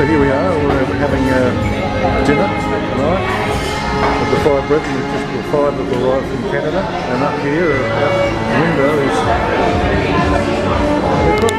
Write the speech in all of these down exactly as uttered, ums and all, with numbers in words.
So here we are, we're having uh, dinner tonight with the five brethren, just the five that arrived from Canada, and up here, uh, the window is...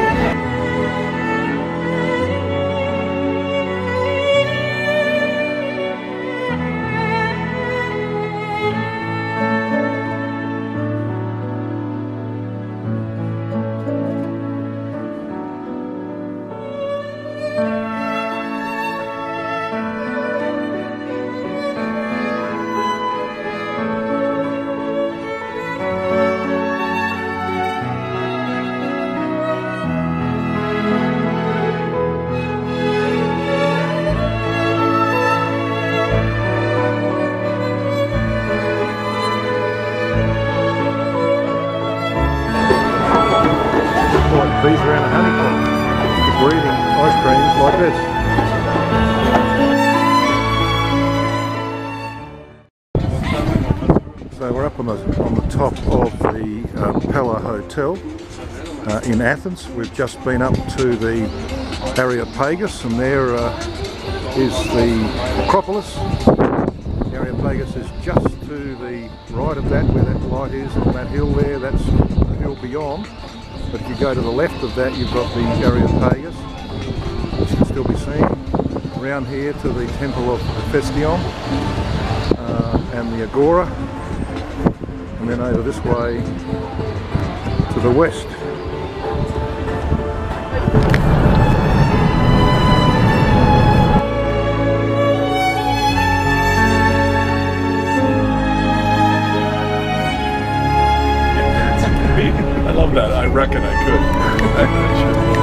bees around a honeycomb, because we're eating ice creams like this. So we're up on the, on the top of the uh, Pella Hotel uh, in Athens. We've just been up to the Areopagus, and there uh, is the Acropolis. The Areopagus is just to the right of that, where that light is on that hill there. That's the hill beyond. But if you go to the left of that, you've got the Areopagus, which can still be seen. Around here to the Temple of Hephaestion uh, and the Agora, and then over this way to the west. I love that. I reckon I could. I should.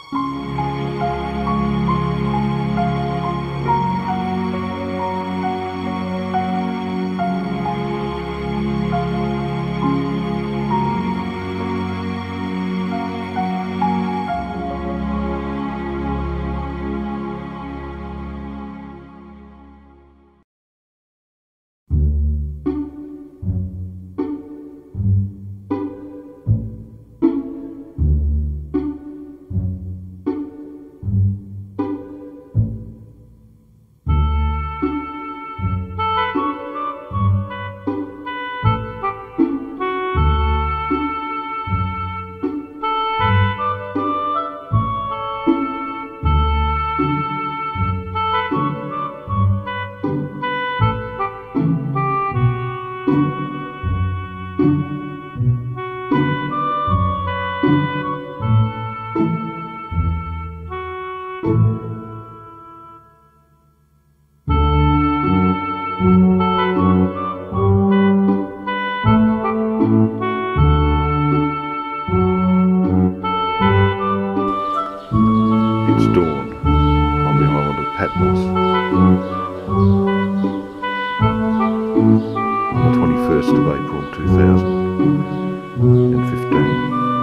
twenty-first of April two thousand fifteen.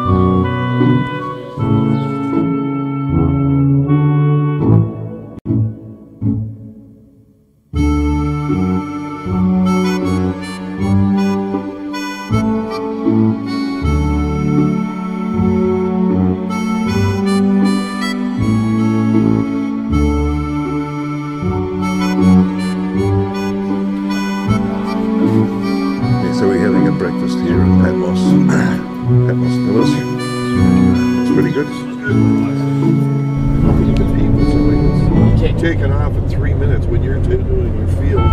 So we're having a breakfast here at Patmos, Patmos Villas. It's pretty good. Look at the people, so it's taken off in three minutes when you're doing your field.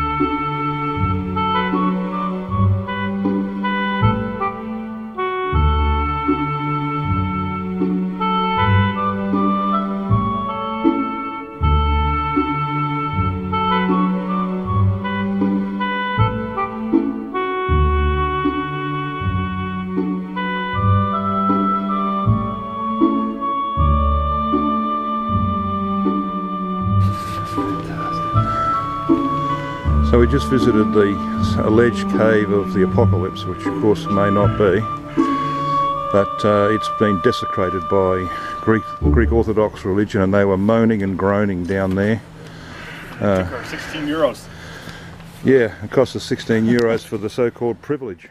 So we just visited the alleged cave of the Apocalypse, which of course may not be, but uh, it's been desecrated by Greek, Greek Orthodox religion, and they were moaning and groaning down there. Uh, sixteen euros. Yeah, it cost us sixteen euros for the so-called privilege.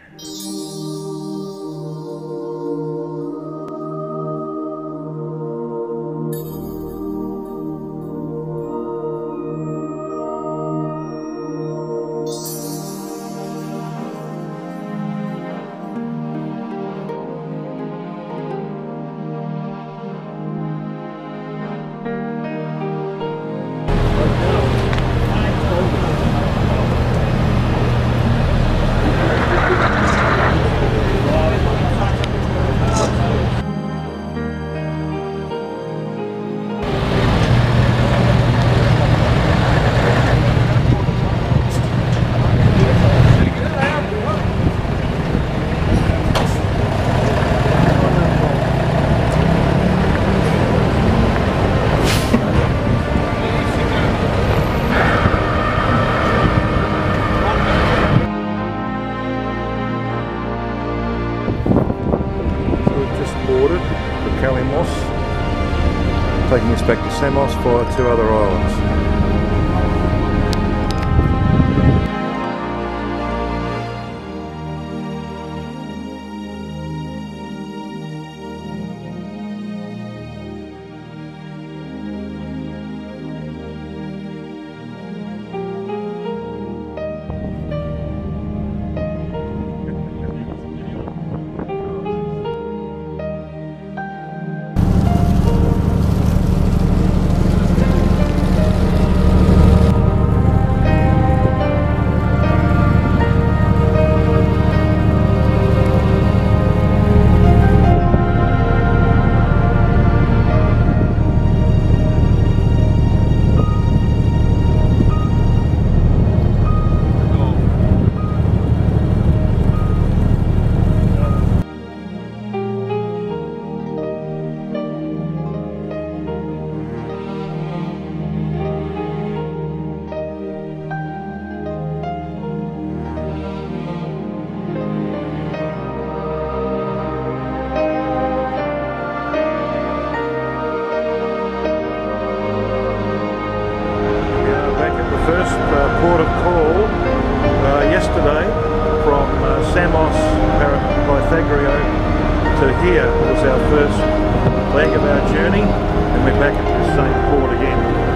Taking us back to Samos via two other islands. leg of our journey, and we're back at the same port again.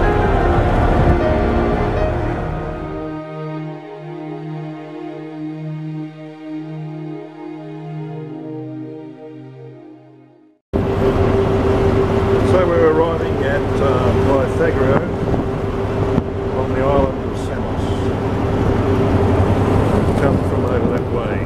So we're arriving at uh, Pythagoras on the island of Samos. Come from over that way.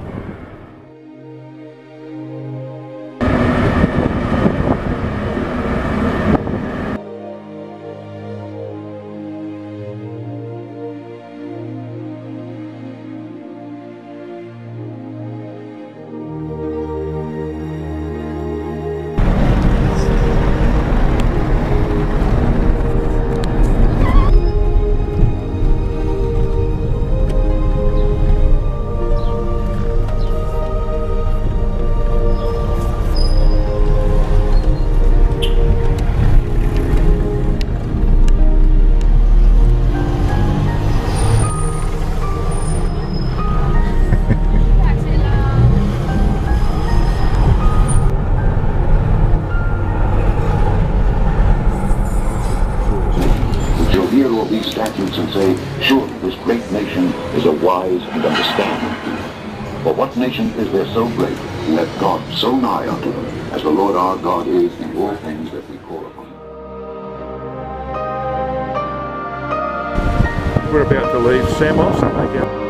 These statutes and say, surely this great nation is a wise and understanding people. For what nation is there so great, who hath God so nigh unto them, as the Lord our God is in all things that we call upon him? We're about to leave Samos and make our